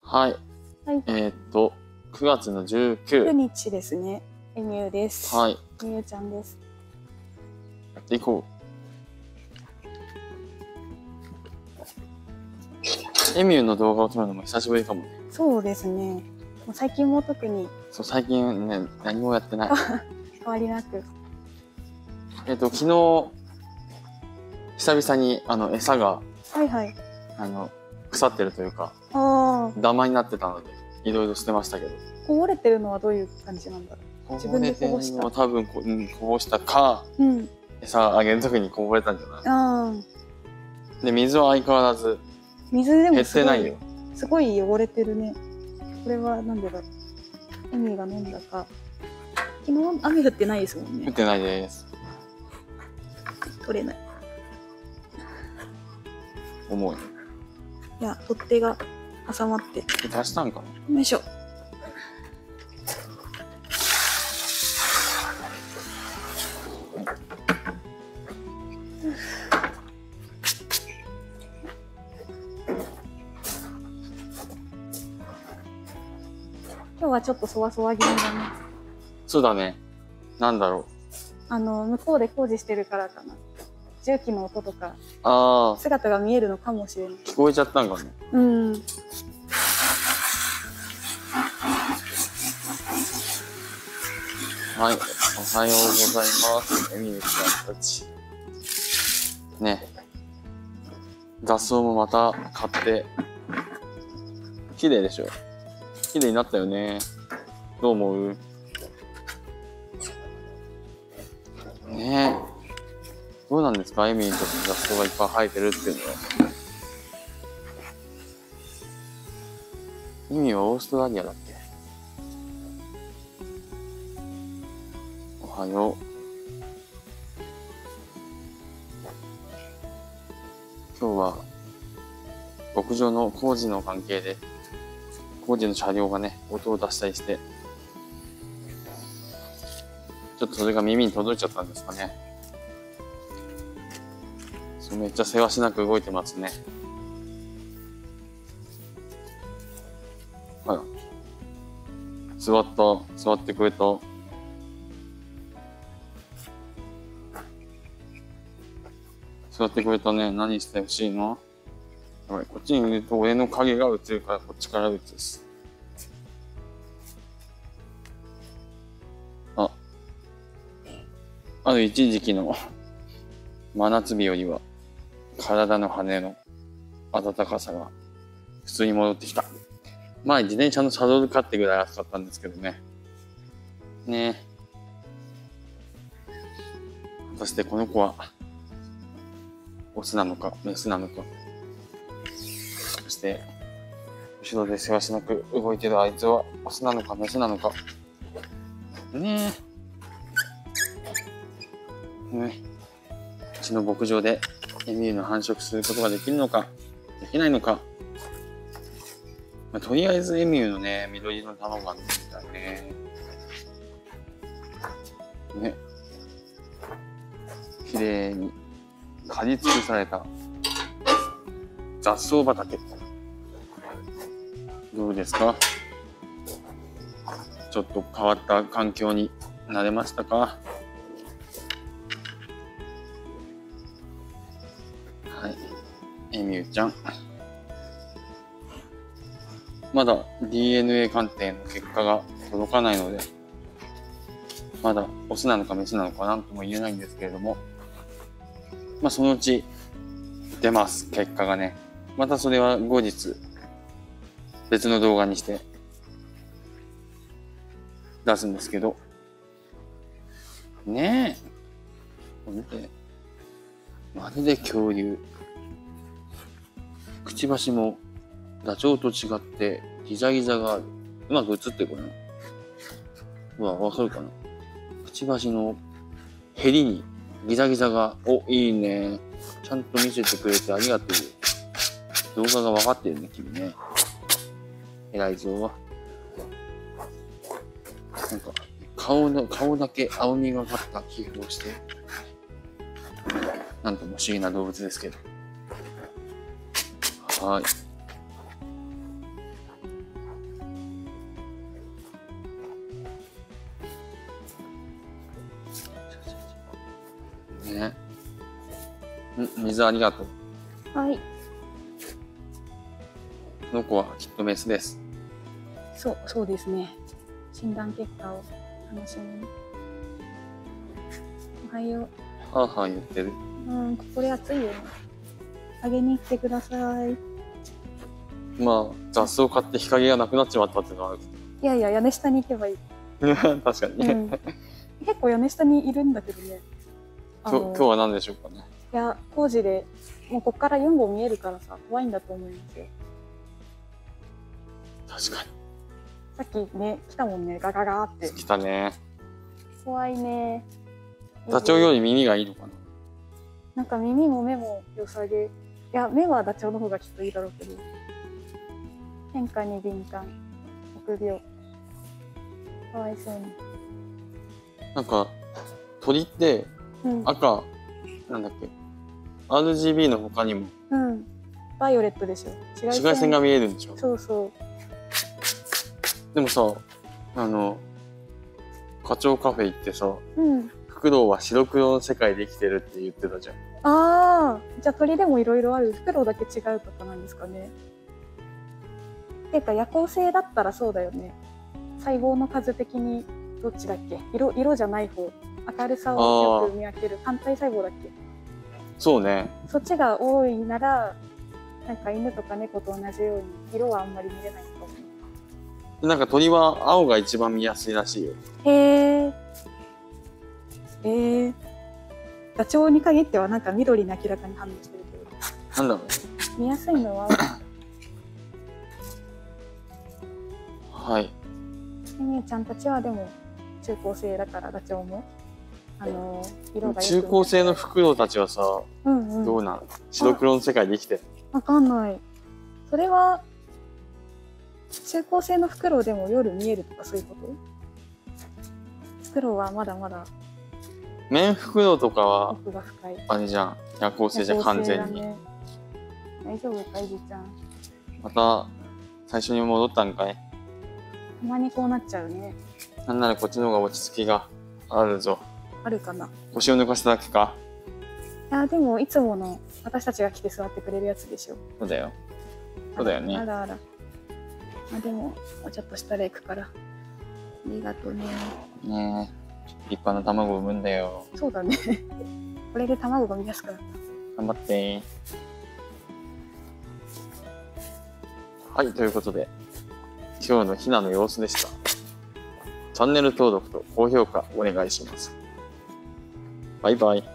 はい。 はい。 9月の 9 19。 日ですね。エミューです。 はい。 エミューちゃんです。 やっていこう。エミューの動画を撮るのも久しぶりかもね。 そうですね。もう最近も特に。 そう、最近ね、何もやってない。 変わりなく。 昨日、久々に餌が、 はいはい。 腐ってるというか、 ああ。 ダマになってたので、いろいろ捨てましたけど。 こぼれてるのはどういう感じなんだろう。自分でこぼした。 多分こぼしたか、餌あげるときにこぼれたんじゃない？ ああ。 で、水は相変わらず、 水でも減ってないよ。 すごい汚れてるね。これはなんでだろう。エミが飲んだか。昨日雨降ってないですもんね。 降ってないです。 取れない。 重い。 いや、取っ手が挟まって。 足したんかな？ よいしょ。今日はちょっとそわそわ気味だね。 そうだね。なんだろう。向こうで工事してるからかな。重機の音とか、姿が見えるのかもしれない。 聞こえちゃったんかね。 うん。 はい。おはようございます。エミューちゃんたち。ね。雑草もまた買って、綺麗でしょ。綺麗になったよね。どう思う？ねえ。どうなんですか？エミューにとって雑草がいっぱい生えてるっていうのは。エミューはオーストラリアだっけ？おはよう。今日は牧場の工事の関係で工事の車両がね音を出したりしてちょっとそれが耳に届いちゃったんですかね。そうめっちゃせわしなく動いてますね。あら座ってくれた。座ってくれたね。何してほしいの？こっちにいると俺の影が映るからこっちから映す。ある一時期の真夏日よりは体の羽の暖かさが普通に戻ってきた。前自転車のサドルかってぐらい暑かったんですけどね。ねえ。果たしてこの子はオスなのかメスなのか。そして後ろでせわしなく動いてるあいつはオスなのかメスなのか。ねえ。うちの牧場でエミューの繁殖することができるのかできないのか。とりあえずエミューのね緑色の卵が見てみたいね。ね。綺麗に刈り尽くされた雑草畑。どうですか？ちょっと変わった環境に慣れましたか？はい。エミューちゃん。まだ DNA 鑑定の結果が届かないので、まだオスなのかメスなのか何とも言えないんですけれども、そのうち出ます、結果がね。またそれは後日別の動画にして出すんですけど、ねえ。見て。まるで恐竜。くちばしもダチョウと違ってギザギザがある。うまく映ってるかな？わかるかな？くちばしのヘリにギザギザが、いいね。ちゃんと見せてくれてありがとう。動画が分かってるね、君ね。偉いぞ。なんか、顔だけ青みがかった皮膚をして、なんとも不思議な動物ですけど。はい。 ね。水ありがとう。 はい。 この子はきっとメスです。 そうですね。診断結果を楽しみに。おはよう。 はあはあ言ってる。 これ暑いよね。あげに行ってください。 まあ、雑草を買って日陰がなくなっちまったっていうのはあるけいやいや、屋根下に行けばいい。 ど。確かにね。 結構屋根下にいるんだけどね。 今日は何でしょうかね。 いや、工事で、もうこっから4号見えるからさ、怖いんだと思いますよ。 確かに。 さっきね、来たもんね、ガガガーって。 来たね。 怖いね。 ダチョウより耳がいいのかな。 なんか耳も目も良さげ。いや、目はダチョウの方がきっといいだろうけど。変化に敏感。臆病。かわいそうに。 なんか、鳥って、赤、なんだっけ、RGB の他にも、 バイオレットでしょ。 紫外線が見えるんでしょ。 そうそう。 でもさ、花鳥カフェ行ってさ、 フクロウは白黒の世界で生きてるって言ってたじゃん。 ああ、じゃあ鳥でもいろいろある。フクロウだけ違うとかなんですかね。てか夜行性だったらそうだよね。細胞の数的にどっちだっけ？色じゃない方。明るさをよく見分ける単体細胞だっけ？ そうね。 そっちが多いなら、なんか犬とか猫と同じように色はあんまり見れないのかも。 なんか鳥は青が一番見やすいらしいよ。 へえ。ダチョウに限ってはなんか緑に明らかに反応してるけど。 なんだろう。 見やすいのははい。 みゆちゃんたちはでも中高生だからダチョウも色が中高生のフクロウたちはさ、どうなん？白黒の世界で生きてる？ わかんない。それは中高生のフクロウでも夜見えるとかそういうこと？フクロウはまだまだメンフクロウとかは奥が深い。 あれじゃん、夜行性じゃん完全に。 大丈夫かいじちゃん。 また最初に戻ったんかい？ たまにこうなっちゃうね。 なんならこっちの方が落ち着きがあるぞ。 あるかな。 腰を抜かしただけか？ いやでもいつもの私たちが来て座ってくれるやつでしょ。 そうだよ。そうだよね。 あらあら。でももうちょっとしたら行くから。ありがとうね。 ねえ。立派な卵を産むんだよ。 そうだね。これで卵が見やすくなった。 頑張って。はい、ということで、今日のヒナの様子でした。チャンネル登録と高評価お願いします。バイバイ。